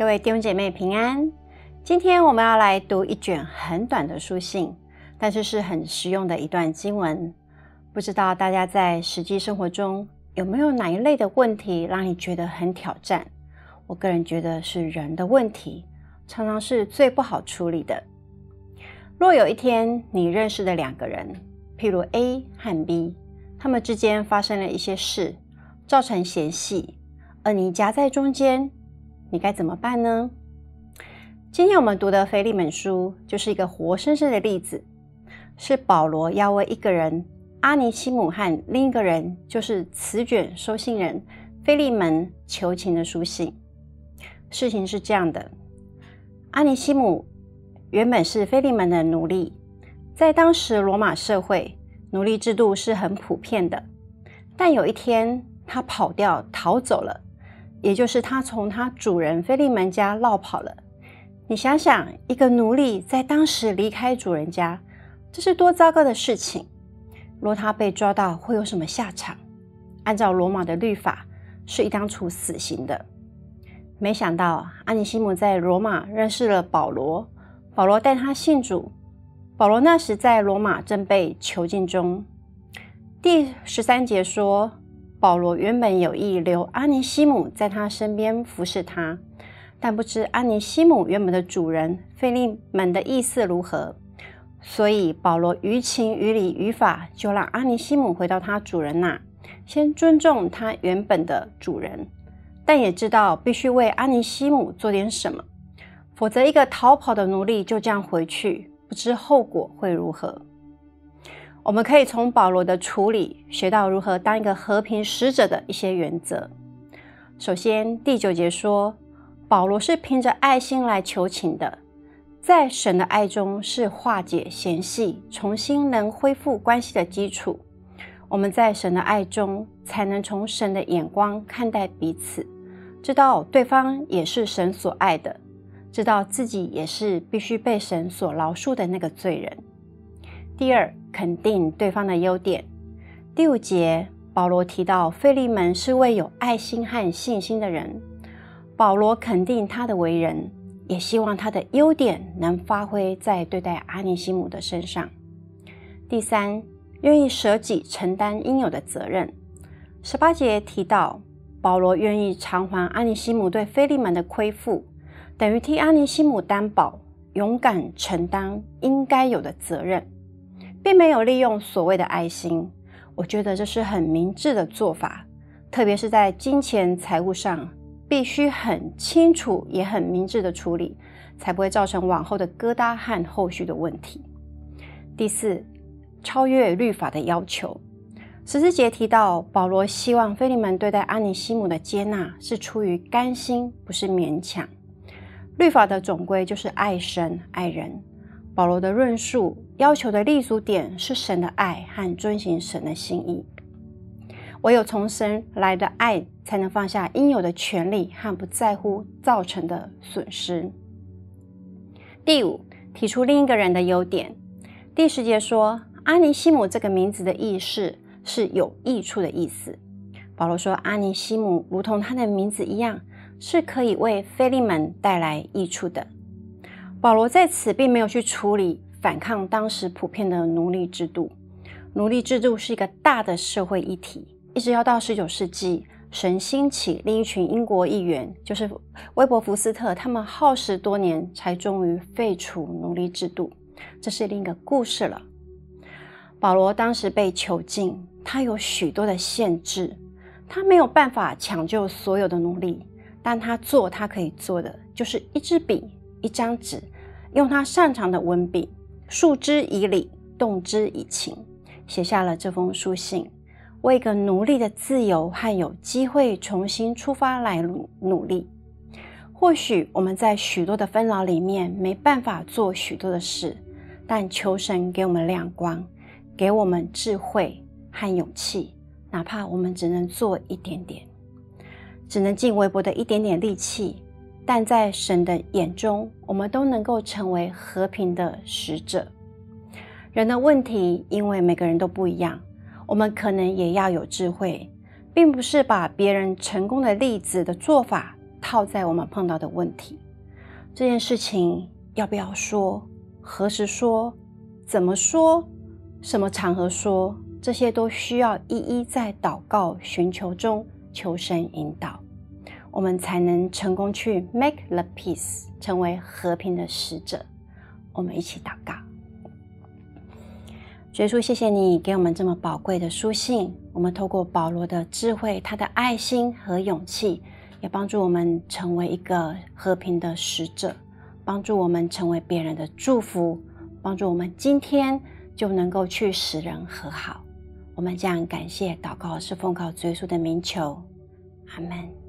各位弟兄姐妹平安。今天我们要来读一卷很短的书信，但是很实用的一段经文。不知道大家在实际生活中有没有哪一类的问题让你觉得很挑战？我个人觉得是人的问题，常常是最不好处理的。若有一天你认识的两个人，譬如 A 和 B， 他们之间发生了一些事，造成嫌隙，而你夹在中间，你该怎么办呢？今天我们读的腓利门书就是一个活生生的例子，是保罗要为一个人阿尼西姆和另一个人就是此卷收信人腓利门求情的书信。事情是这样的，阿尼西姆原本是腓利门的奴隶，在当时罗马社会，奴隶制度是很普遍的，但有一天他跑掉逃走了，也就是他从他主人腓利门家落跑了。你想想，一个奴隶在当时离开主人家，这是多糟糕的事情。若他被抓到，会有什么下场？按照罗马的律法，是应当处死刑的。没想到阿尼西姆在罗马认识了保罗，保罗带他信主。保罗那时在罗马正被囚禁中。第13节说，保罗原本有意留阿尼西姆在他身边服侍他，但不知阿尼西姆原本的主人腓利门的意思如何，所以保罗于情于理于法，就让阿尼西姆回到他主人那，先尊重他原本的主人，但也知道必须为阿尼西姆做点什么，否则一个逃跑的奴隶就这样回去，不知后果会如何。我们可以从保罗的处理学到如何当一个和平使者的一些原则。首先，第9节说，保罗是凭着爱心来求情的，在神的爱中是化解嫌隙，重新能恢复关系的基础。我们在神的爱中才能从神的眼光看待彼此，知道对方也是神所爱的，知道自己也是必须被神所饶恕的那个罪人。第二，肯定对方的优点。第5节，保罗提到腓利门是位有爱心和信心的人，保罗肯定他的为人，也希望他的优点能发挥在对待阿尼西姆的身上。第3，愿意舍己承担应有的责任。18节提到保罗愿意偿还阿尼西姆对腓利门的亏负，等于替阿尼西姆担保，勇敢承担应该有的责任，并没有利用所谓的爱心。我觉得这是很明智的做法，特别是在金钱财务上必须很清楚也很明智的处理，才不会造成往后的疙瘩和后续的问题。第4，超越律法的要求。14节提到保罗希望腓利门对待阿尼西姆的接纳是出于甘心，不是勉强。律法的总归就是爱神爱人，保罗的论述要求的立足点是神的爱和遵行神的心意。唯有从神来的爱，才能放下应有的权利和不在乎造成的损失。第5，提出另一个人的优点。第10节说，阿尼西姆这个名字的意思是有益处的意思。保罗说，阿尼西姆如同他的名字一样，是可以为腓利门带来益处的。保罗在此并没有去处理反抗当时普遍的奴隶制度。奴隶制度是一个大的社会议题，一直要到19世纪，神兴起另一群英国议员，就是威伯福斯特，他们耗时多年才终于废除奴隶制度，这是另一个故事了。保罗当时被囚禁，他有许多的限制，他没有办法抢救所有的奴隶，但他可以做的就是一支笔一张纸，用他擅长的文笔，述之以理，动之以情，写下了这封书信，为一个奴隶的自由和有机会重新出发来努力。或许我们在许多的纷扰里面没办法做许多的事，但求神给我们亮光，给我们智慧和勇气，哪怕我们只能做一点点，只能尽微薄的一点点力气，但在神的眼中，我们都能够成为和平的使者。人的问题，因为每个人都不一样，我们可能也要有智慧，并不是把别人成功的例子的做法套在我们碰到的问题。这件事情要不要说，何时说，怎么说，什么场合说，这些都需要一一在祷告寻求中求神引导，我们才能成功去 make the peace， 成为和平的使者。我们一起祷告。主耶稣，谢谢你给我们这么宝贵的书信，我们透过保罗的智慧，他的爱心和勇气，也帮助我们成为一个和平的使者，帮助我们成为别人的祝福，帮助我们今天就能够去使人和好。我们这样感谢祷告是奉靠主耶稣的名求，阿们。